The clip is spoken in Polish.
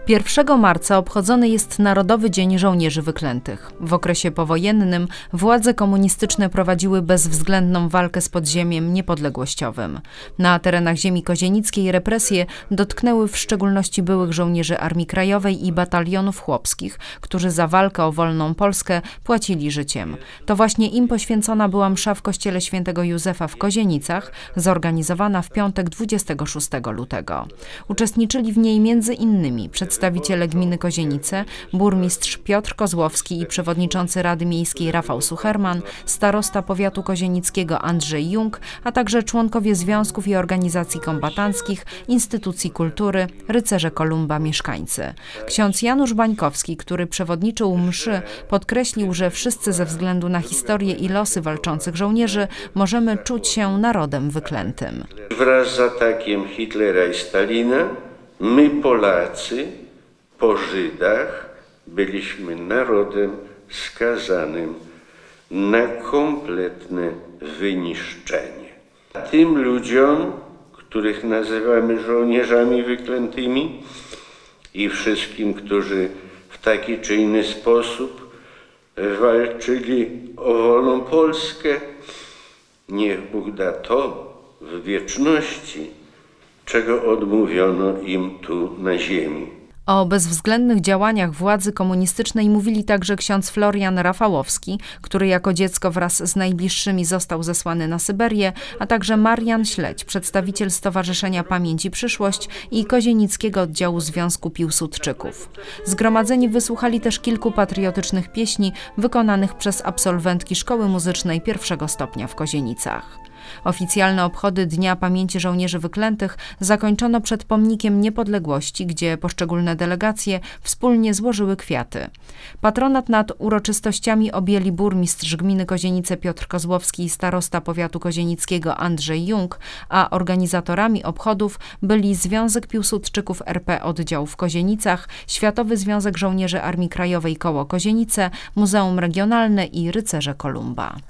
1 marca obchodzony jest Narodowy Dzień Żołnierzy Wyklętych. W okresie powojennym władze komunistyczne prowadziły bezwzględną walkę z podziemiem niepodległościowym. Na terenach ziemi kozienickiej represje dotknęły w szczególności byłych żołnierzy Armii Krajowej i batalionów chłopskich, którzy za walkę o wolną Polskę płacili życiem. To właśnie im poświęcona była msza w kościele świętego Józefa w Kozienicach, zorganizowana w piątek 26 lutego. Uczestniczyli w niej m.in. przedstawiciele gminy Kozienice, burmistrz Piotr Kozłowski i przewodniczący Rady Miejskiej Rafał Sucherman, starosta powiatu kozienickiego Andrzej Jung, a także członkowie związków i organizacji kombatanckich, instytucji kultury, rycerze Kolumba, mieszkańcy. Ksiądz Janusz Bańkowski, który przewodniczył mszy, podkreślił, że wszyscy ze względu na historię i losy walczących żołnierzy możemy czuć się narodem wyklętym. Wraz z atakiem Hitlera i Stalina my, Polacy, po Żydach, byliśmy narodem skazanym na kompletne wyniszczenie. Tym ludziom, których nazywamy żołnierzami wyklętymi, i wszystkim, którzy w taki czy inny sposób walczyli o wolną Polskę, niech Bóg da to w wieczności, czego odmówiono im tu na ziemi. O bezwzględnych działaniach władzy komunistycznej mówili także ksiądz Florian Rafałowski, który jako dziecko wraz z najbliższymi został zesłany na Syberię, a także Marian Śledź, przedstawiciel Stowarzyszenia Pamięć i Przyszłość i Kozienickiego Oddziału Związku Piłsudczyków. Zgromadzeni wysłuchali też kilku patriotycznych pieśni wykonanych przez absolwentki Szkoły Muzycznej I stopnia w Kozienicach. Oficjalne obchody Dnia Pamięci Żołnierzy Wyklętych zakończono przed Pomnikiem Niepodległości, gdzie poszczególne delegacje wspólnie złożyły kwiaty. Patronat nad uroczystościami objęli burmistrz gminy Kozienice Piotr Kozłowski i starosta powiatu kozienickiego Andrzej Jung, a organizatorami obchodów byli Związek Piłsudczyków RP Oddział w Kozienicach, Światowy Związek Żołnierzy Armii Krajowej Koło Kozienice, Muzeum Regionalne i Rycerze Kolumba.